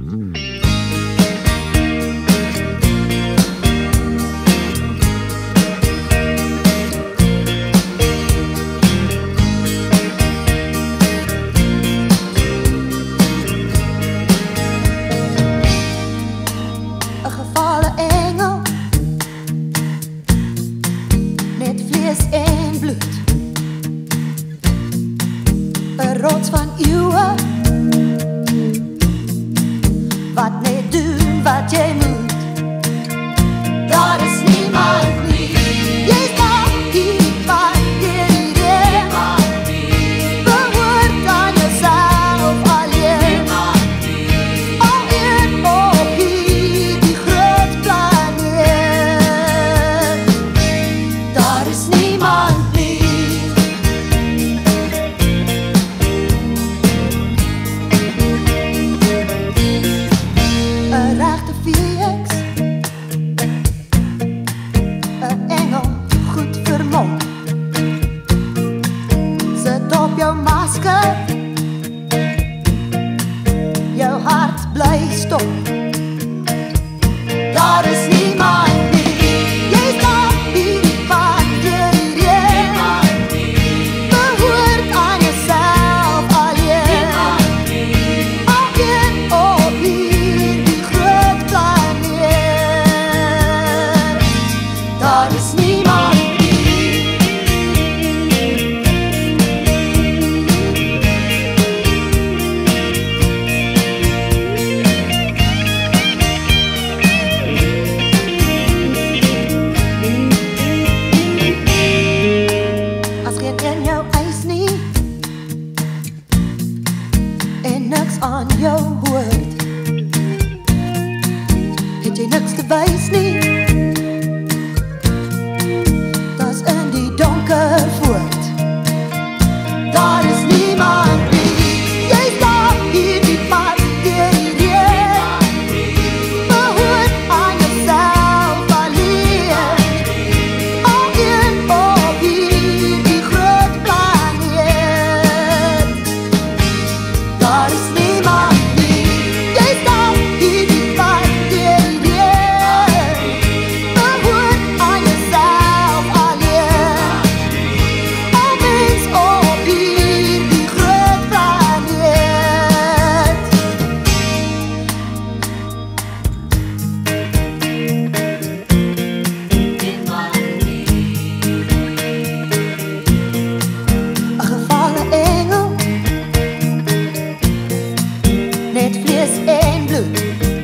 Een gevallen engel, net vlees en bloed. Een rots van eeuwen, wat net doen wat jij moet. Daar is niemand niet. Jij staat hier van iedereen. Behoort aan jezelf alleen. Alleen op hier die groot planeet. Daar is niemand niet. Een rechte VX, een engel goed vermomd. Zit op jouw masker, jouw hart blijft stom. Daar is niemand niet. Jij staat hier van iedereen. Behoort aan jezelf alleen. Alleen op hier die groot planeet. Daar is niemand niet. Als geen en jou eis niet en niks aan jou hoort, het jy niks te wys nie. Das in die donker voort. Daar is niemand nie. Jy staat hier die pad iedereen. Behoort aan jezelf alleen. Alleen op hier die groot planeet. Daar is niemand nie. Jy staat hier die pad iedereen. Behoort aan jezelf alleen. Al mens op hier die groot planeet. Een gevallen engel, net vlees en bloed.